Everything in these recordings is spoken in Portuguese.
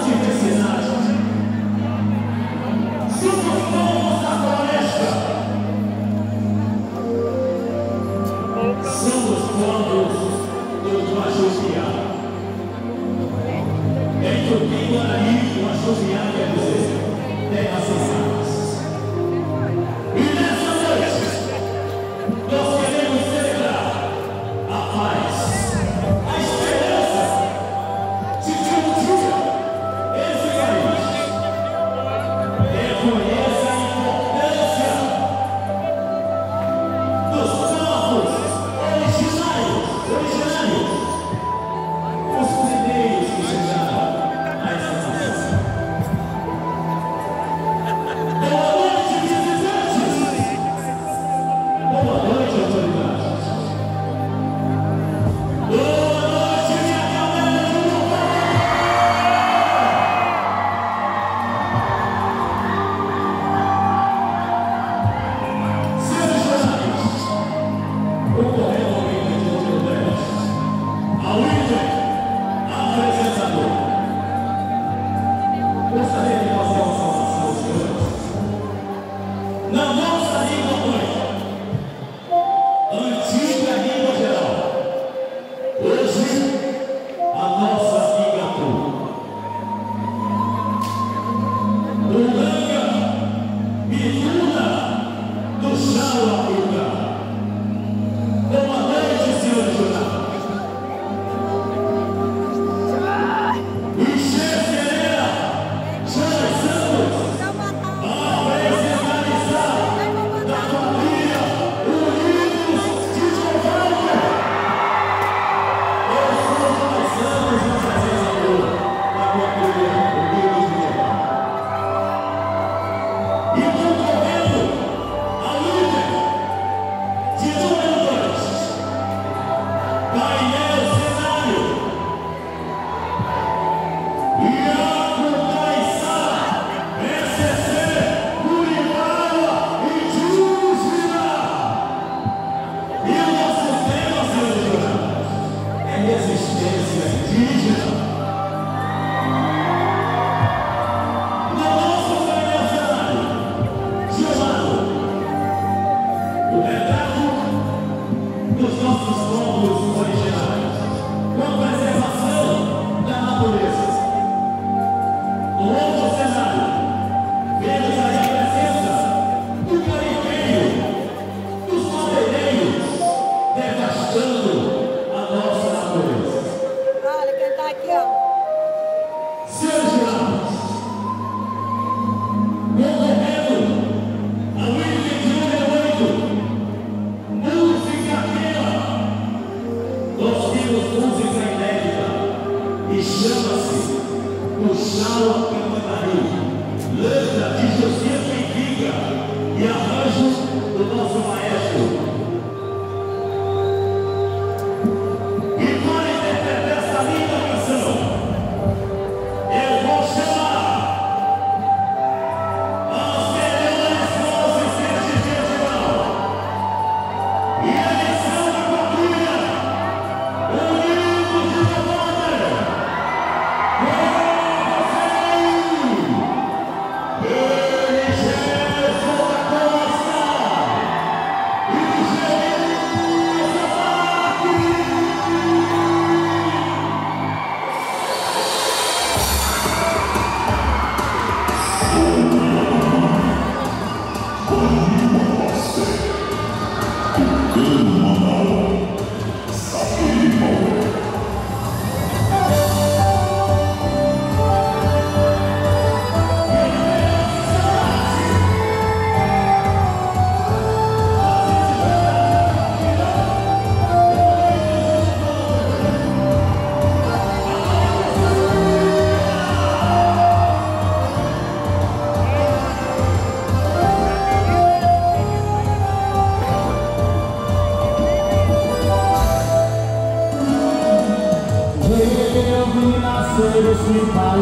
Esse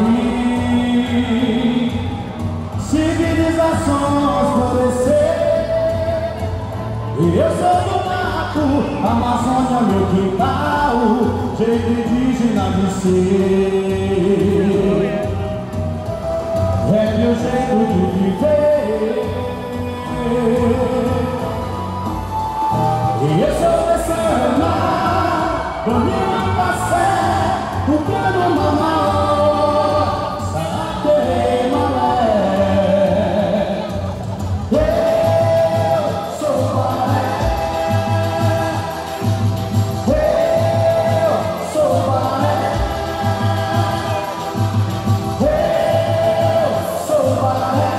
país, civilizações florescer. E eu sou do mato, Amazônia, meu quintal, jeito indígena de ser. meu jeito de viver. E eu sou desse amar, dormindo passar, o plano mamar, sabe malé. Eu sou balé, eu sou balé, eu sou balé.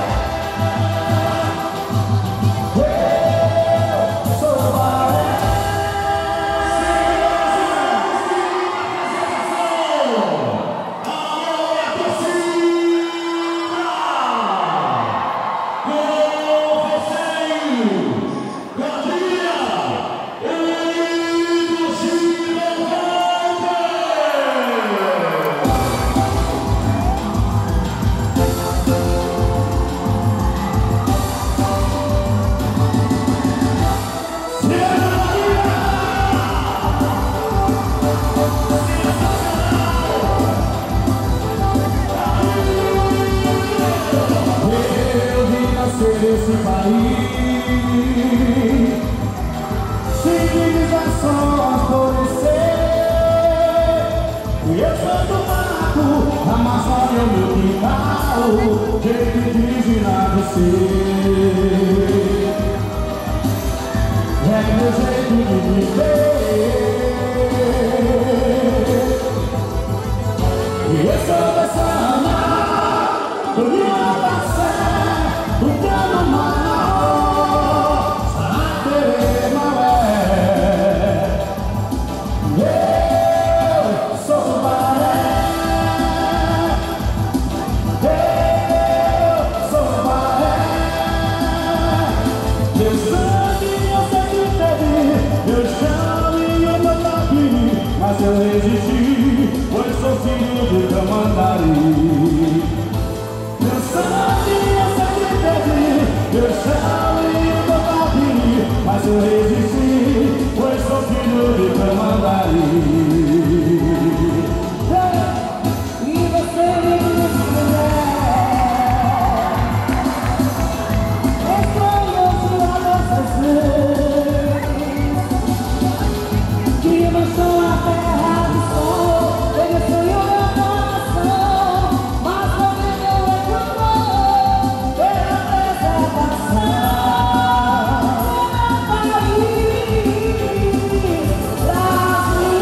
Desse país, civilizações florescer. E eu sou do mato, a Amazônia é o meu quintal, jeito indígena de ser. É meu jeito de viver. E eu sou dessa amar, do meu passar, do plano mal, sabe malé. Eu sou balé, eu sou balé. Meu sangue eu sempre teve, meu chão e eu não toque, mas eu resisti, pois sou filho de Camandari. Meu sangue eu sempre teve, meu chão e eu não toque, mas eu resisti, pois sou filho de Camandari. E você me disse que não sou a terra do sol, ele foi o meu coração, mas também eu reclamou pela preservação do meu país, Brasil.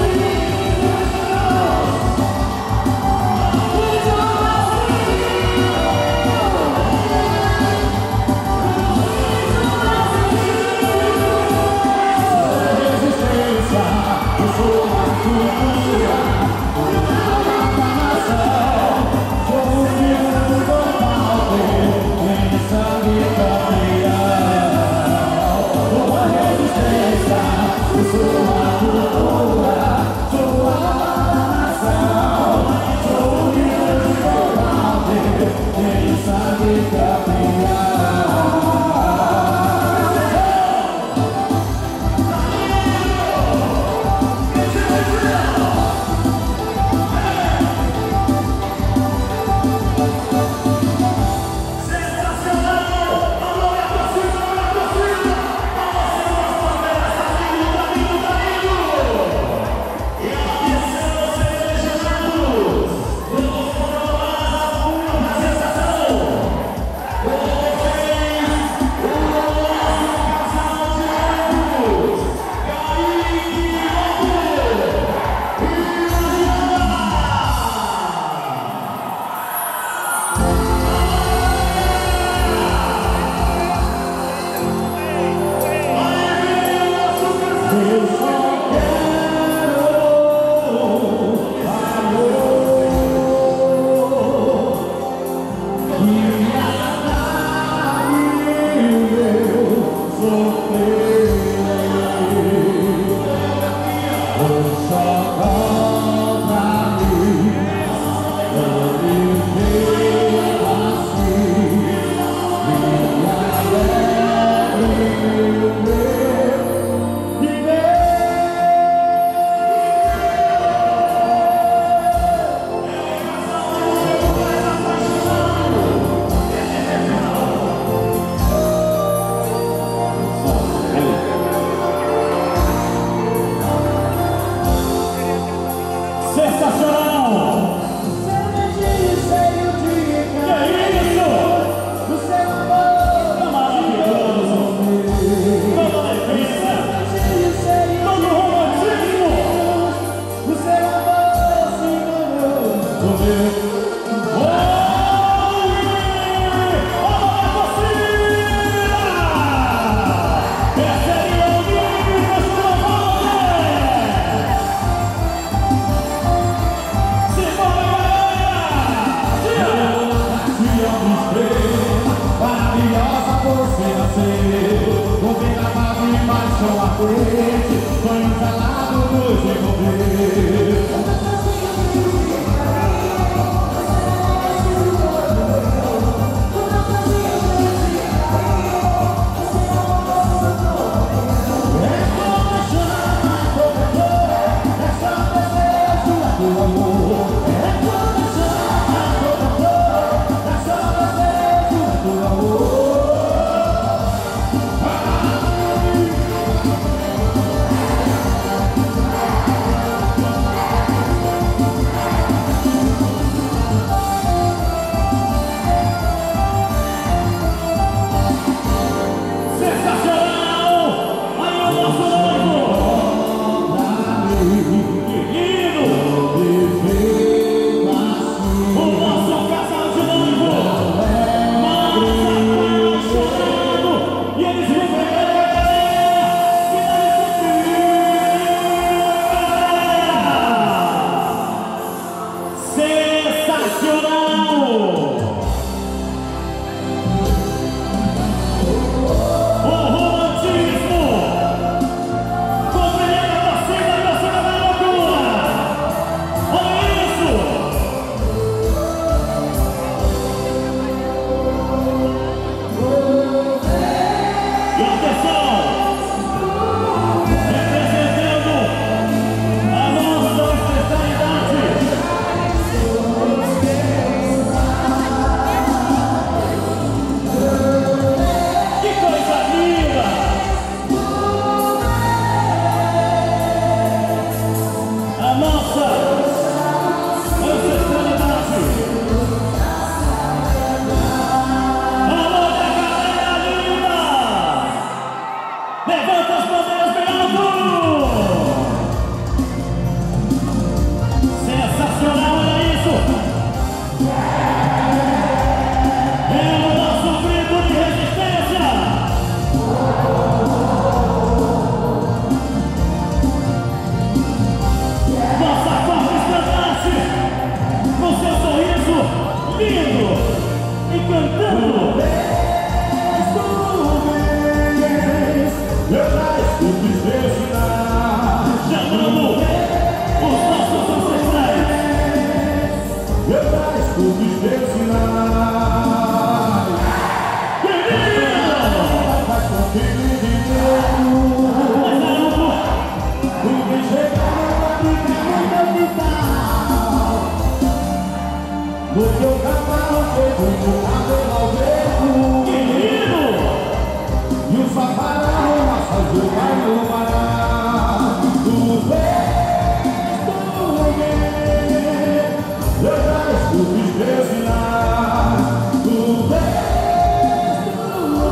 cabelo ao vento. Que lindo! E o safarão massagem do pai no mar. Tu vês, tu vês, eu já escuto espezinar. Tu vês, tu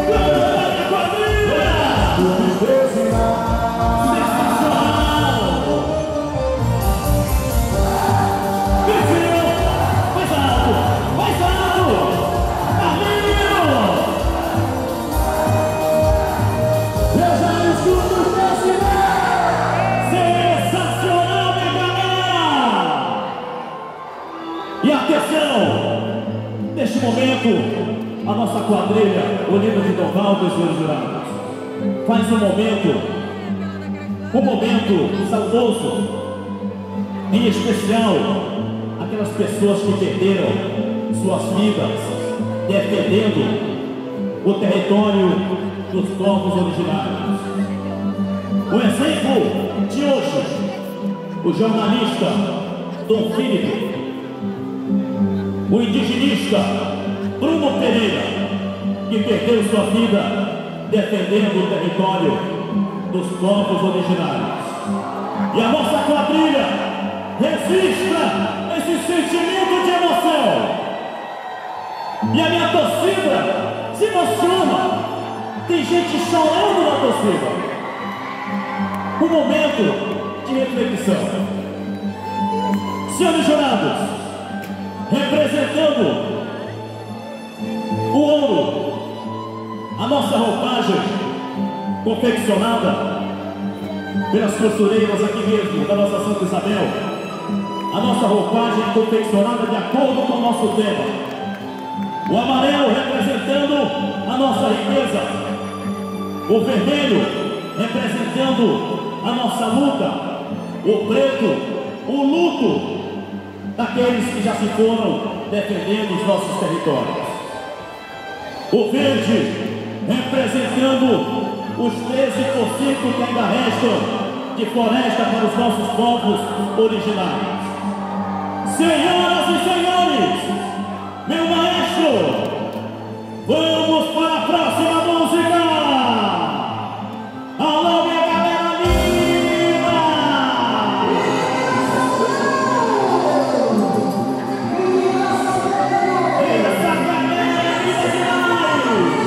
vês, Sensacional! Vizinho! Mais alto! Mais alto! Carlinhos! eu já escuto espezinar. Sensacional, minha galera! E atenção! Neste momento, a nossa quadrilha, Oliva de Dovaldo e seus jurados, faz um momento saudoso, em especial aquelas pessoas que perderam suas vidas defendendo o território dos povos originários. O exemplo de hoje, o jornalista Dom Filipe, o indigenista Bruno Pereira, que perdeu sua vida defendendo o território dos povos originários. E a nossa quadrilha registra esse sentimento de emoção. E a minha torcida se emociona. Tem gente chorando na torcida. Um momento de reflexão. Senhores jurados, representando o ouro, a nossa roupagem confeccionada pelas costureiras aqui mesmo da nossa Santa Isabel, a nossa roupagem confeccionada de acordo com o nosso tema. O amarelo representando a nossa riqueza, o vermelho representando a nossa luta, o preto, o luto daqueles que já se foram defendendo os nossos territórios. O verde representando os 13% que ainda restam de floresta para os nossos povos originários. Senhoras e senhores, meu maestro, vamos para a próxima música! Alô, minha galera linda! Essa galera linda demais!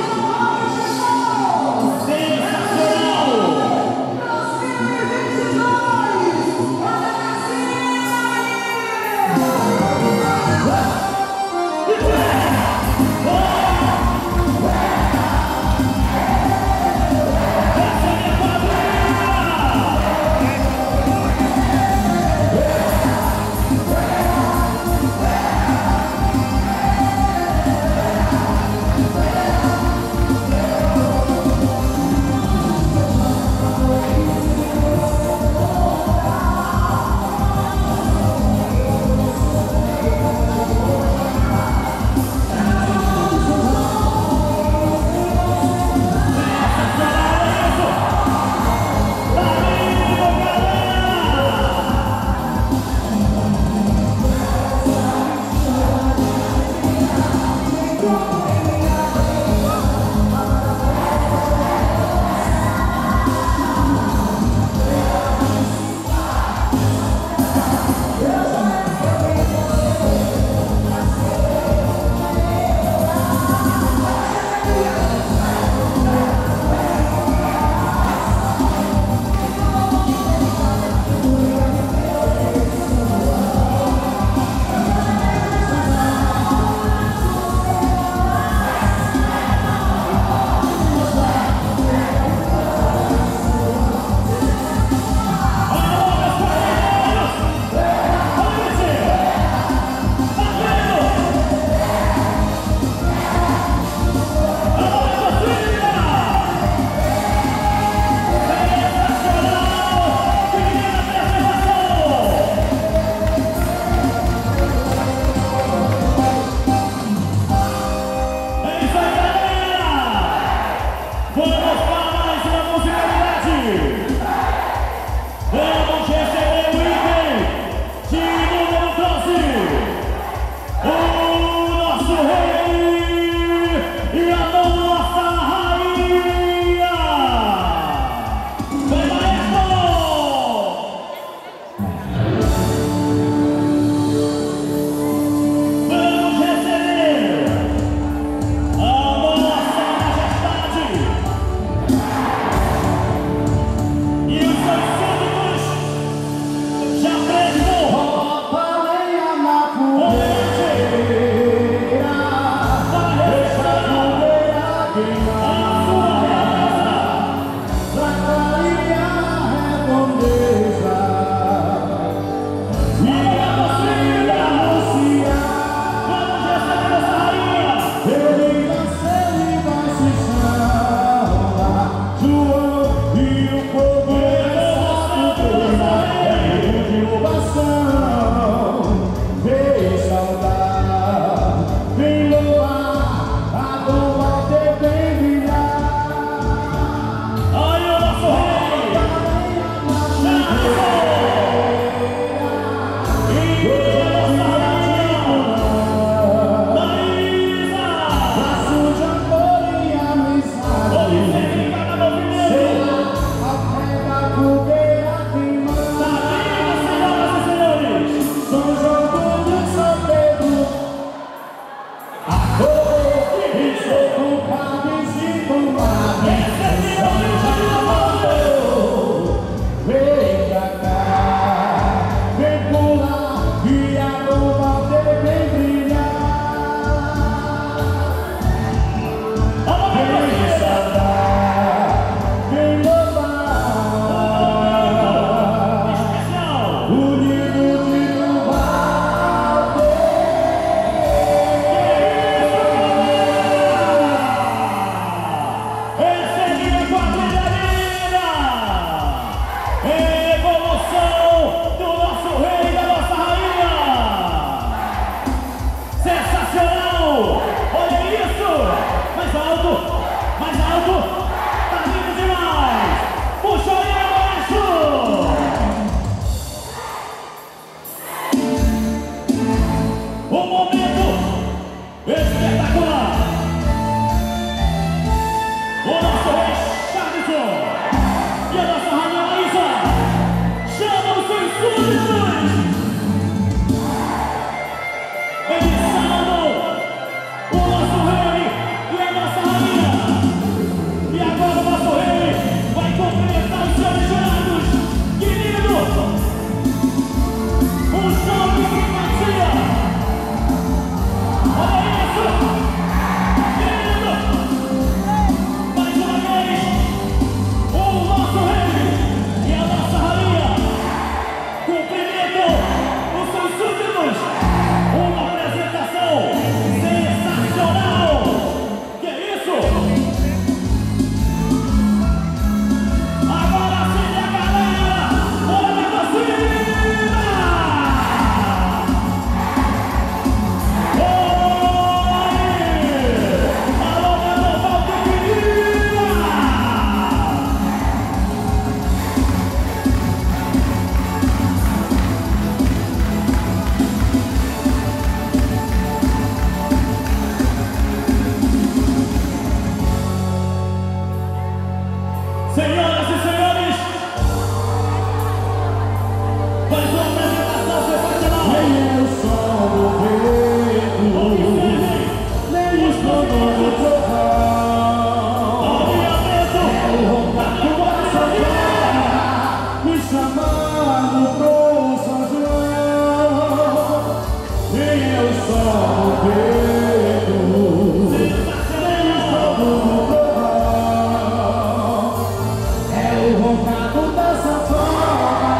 chamando pro São João, e eu só no peito, e todo no trovão, é o roncado da sanfona.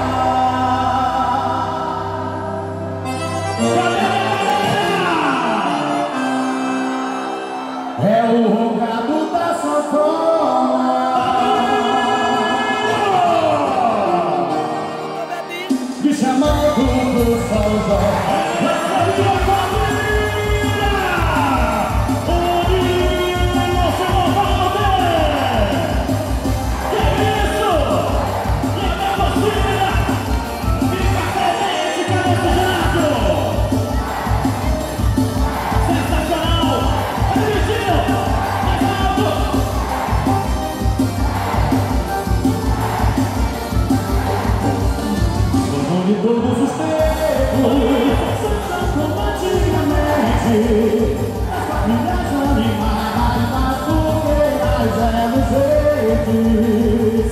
É o roncado da sanfona. Me chamando pro São João. De todos os tempos, como antigamente, as famílias animadas, das fogueiras eram enfeites.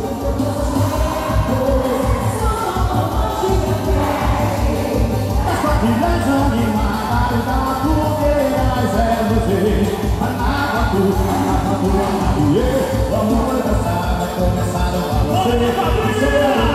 As famílias animadas, das fogueiras eram enfeites. A tua e eu, o amor dançado, começaram a você.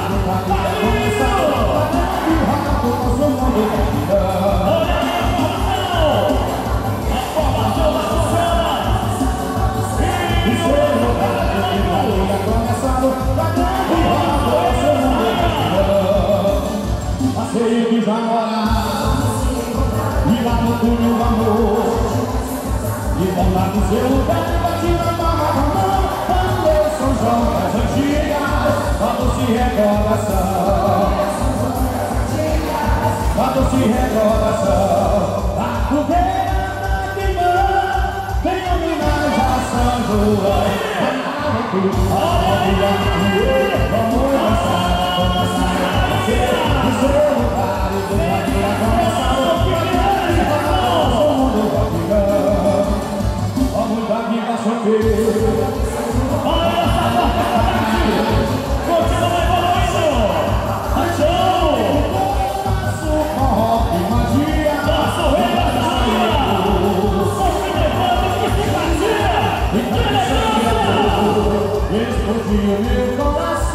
Passeio dos namorados, e lá no túnel do amor, e vão lá no seu lugar e bate na palma da mão. Quando São João das antigas, a doce recordação, a doce recordação, a fogueira da queimando, vem homenagem a São João. Vamos dançar, começar a fazer o seu lugar e do lado da começar o que todo mundo vai virando. Vamos dar que vai chover. Olha essa porta, continua evoluindo. Achou! Nosso forró e magia, Nosso rei da saia. Só se levanta que se fazia. explodiu meu coração.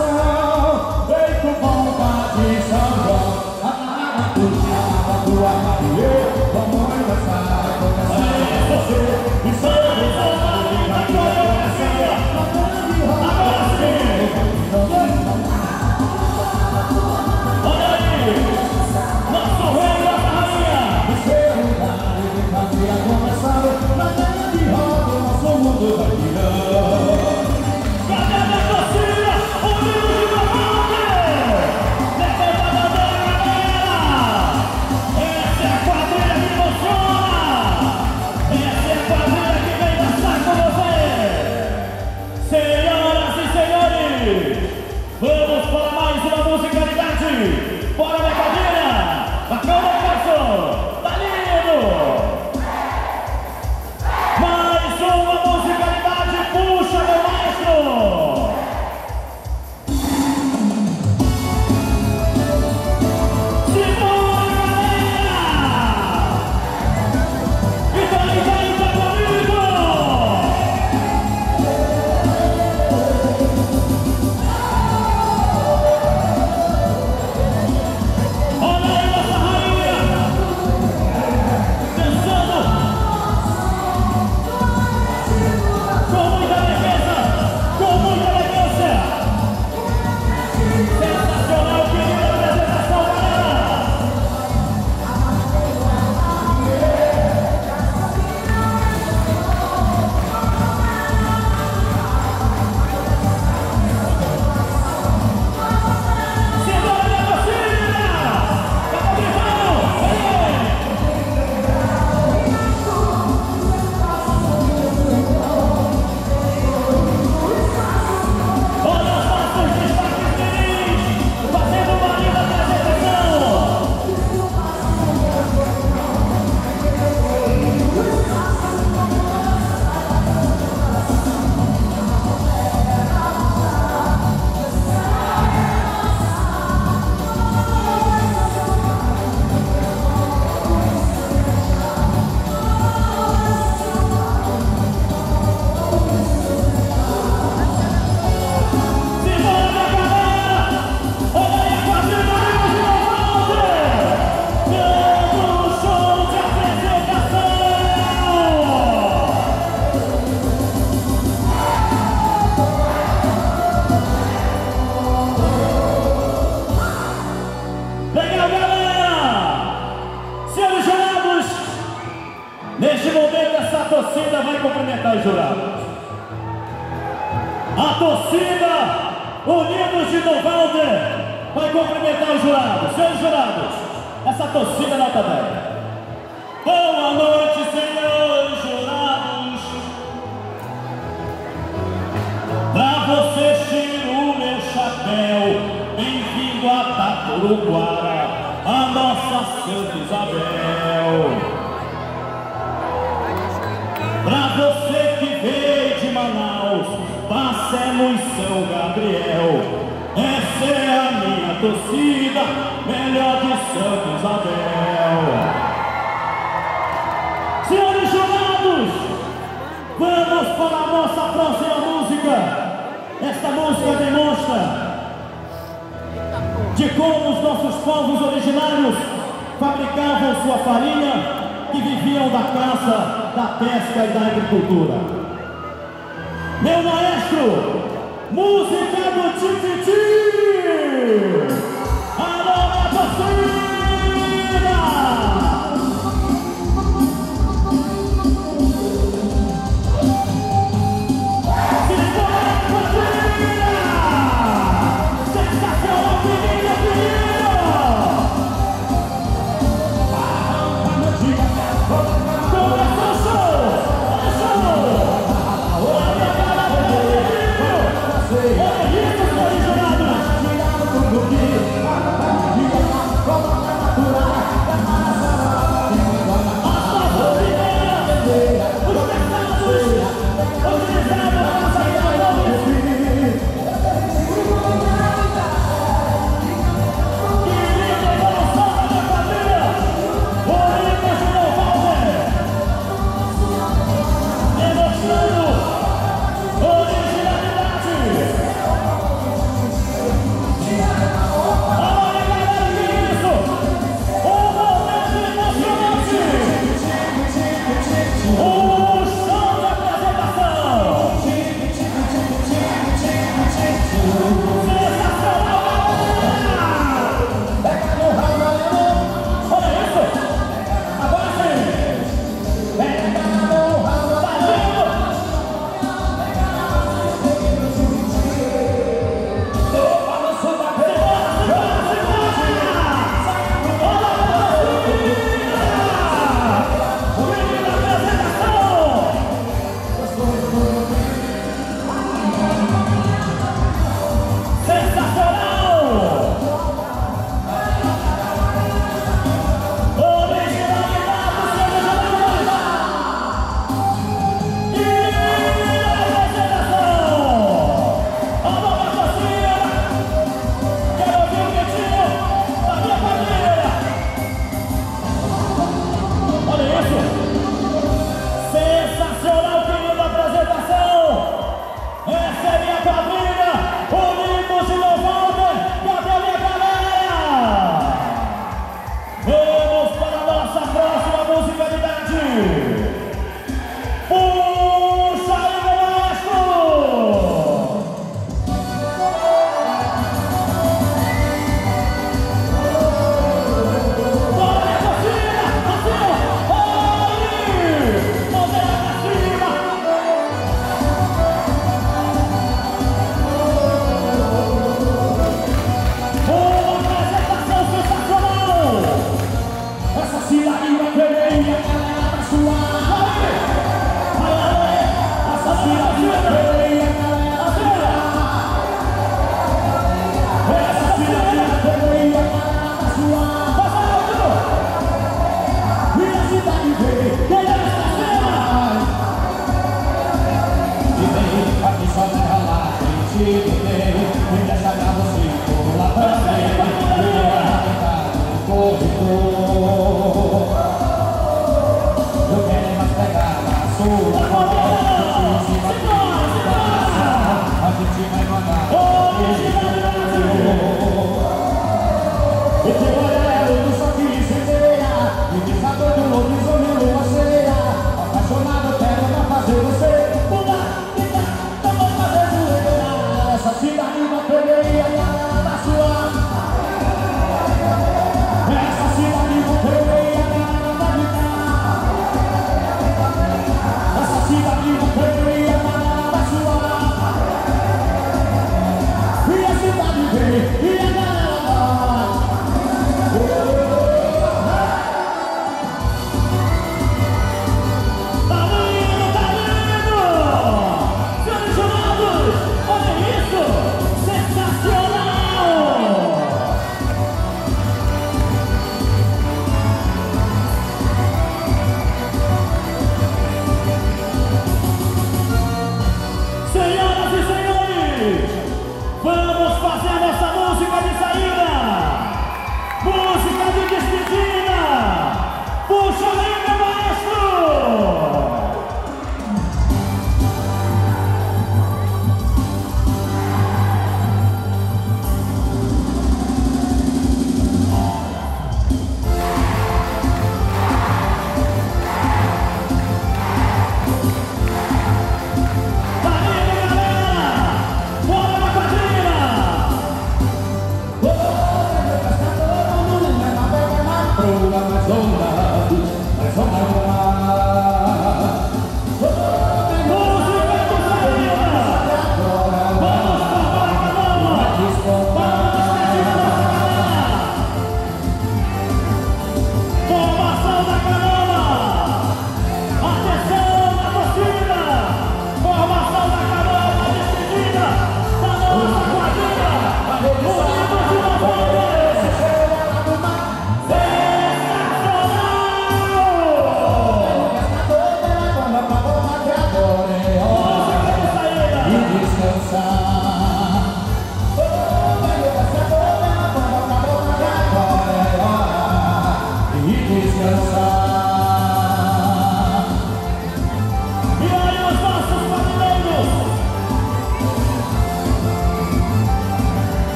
torcida Unidos de Novalder vai cumprimentar os jurados. Senhores jurados, essa torcida nota 10. Boa noite, senhores jurados. Pra vocês tiro o meu chapéu. Bem-vindo a Taturuguara, a nossa Santa Isabel. Pra você que veio de Manaus, passemos São Gabriel. Essa é a minha torcida, melhor de Santa Isabel. Senhores jurados, vamos para a nossa próxima música. Esta música demonstra de como os nossos povos originários fabricavam sua farinha e viviam da caça, da pesca e da agricultura. Meu maestro, música do Tititi! Alô, minha torcida! Olha isso, senhores jurados!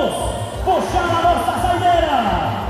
puxar a nossa saideira.